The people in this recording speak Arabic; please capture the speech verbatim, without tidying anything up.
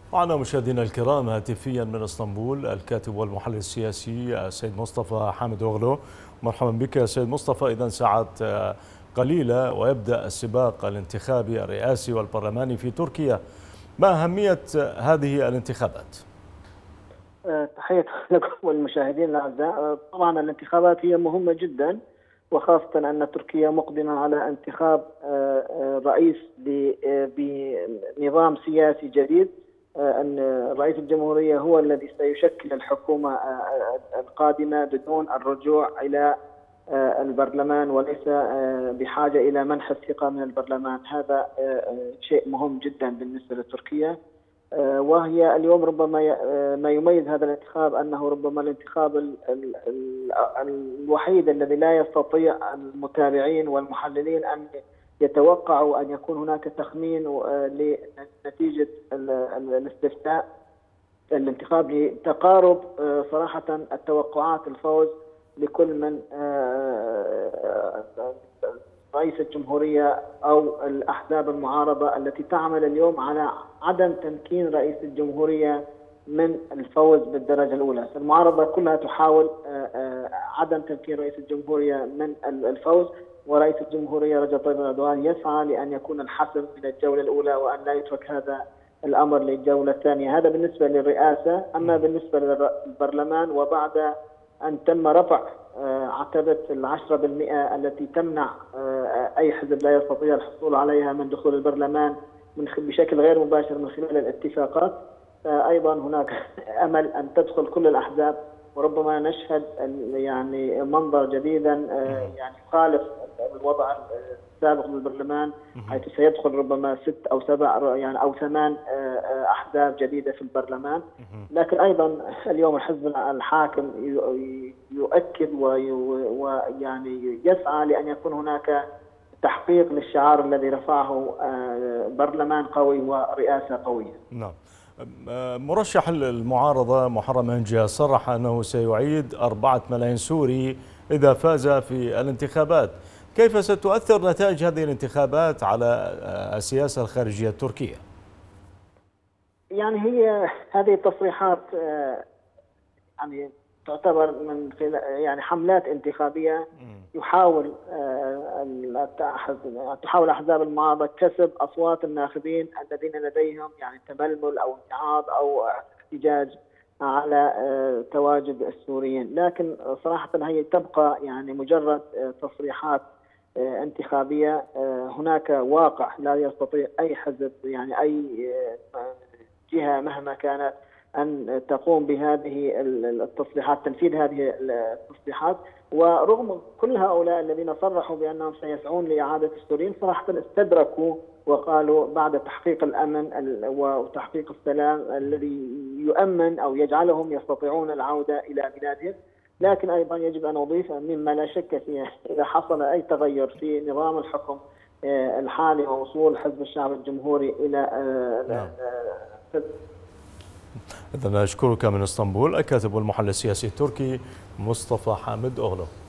معنا مشاهدينا الكرام هاتفيا من اسطنبول الكاتب والمحلل السياسي السيد مصطفى حامد أوغلو. مرحبا بك يا سيد مصطفى. إذا ساعات قليلة ويبدأ السباق الانتخابي الرئاسي والبرلماني في تركيا، ما أهمية هذه الانتخابات؟ تحية لكم والمشاهدين الأعزاء. طبعا الانتخابات هي مهمة جدا، وخاصة أن تركيا مقدمة على انتخاب رئيس بنظام سياسي جديد. أن رئيس الجمهورية هو الذي سيشكل الحكومة القادمة بدون الرجوع إلى البرلمان، وليس بحاجة إلى منح الثقة من البرلمان. هذا شيء مهم جدا بالنسبة لتركيا، وهي اليوم ربما ما يميز هذا الانتخاب أنه ربما الانتخاب الوحيد الذي لا يستطيع المتابعين والمحللين أن يتوقعوا أن يكون هناك تخمين لنتيجة الاستفتاء الانتخاب، لتقارب صراحة التوقعات الفوز لكل من رئيس الجمهورية أو الأحزاب المعارضة التي تعمل اليوم على عدم تمكين رئيس الجمهورية من الفوز بالدرجة الأولى. المعارضة كلها تحاول عدم تمكين رئيس الجمهورية من الفوز، ورئيس الجمهورية رجب طيب أردوغان يسعى لأن يكون الحسم من الجولة الأولى وأن لا يترك هذا الأمر للجولة الثانية. هذا بالنسبة للرئاسة. أما بالنسبة للبرلمان، وبعد أن تم رفع عتبة العشرة بالمئة التي تمنع أي حزب لا يستطيع الحصول عليها من دخول البرلمان من بشكل غير مباشر من خلال الاتفاقات، أيضا هناك أمل أن تدخل كل الأحزاب، وربما نشهد يعني منظر جديدا يعني يخالف الوضع السابق للبرلمان، حيث سيدخل ربما ست أو سبع يعني أو ثمان أحزاب جديدة في البرلمان. لكن أيضا اليوم الحزب الحاكم يؤكد ويعني يسعى لأن يكون هناك تحقيق للشعار الذي رفعه برلمان قوي ورئاسة قوية. نعم. مرشح المعارضة محرم إنجا صرح أنه سيعيد أربعة ملايين سوري إذا فاز في الانتخابات. كيف ستؤثر نتائج هذه الانتخابات على السياسة الخارجية التركية؟ يعني هي هذه التصريحات يعني تعتبر من يعني حملات انتخابية يحاول تحاول أحزاب المعارضة كسب أصوات الناخبين الذين لديهم يعني تململ أو امتعاض أو احتجاج على تواجد السوريين. لكن صراحة هي تبقى يعني مجرد تصريحات انتخابية. هناك واقع لا يستطيع أي حزب يعني أي جهة مهما كانت أن تقوم بهذه التصريحات، تنفيذ هذه التصريحات. ورغم كل هؤلاء الذين صرحوا بأنهم سيسعون لإعادة السوريين، صراحة استدركوا وقالوا بعد تحقيق الأمن وتحقيق السلام الذي يؤمن أو يجعلهم يستطيعون العودة إلى بلادهم. لكن أيضا يجب أن أضيف مما لا شك فيه، إذا حصل أي تغير في نظام الحكم الحالي ووصول حزب الشعب الجمهوري إلى إذن أشكرك من اسطنبول الكاتب والمحلل السياسي التركي مصطفى حامد أوغلو.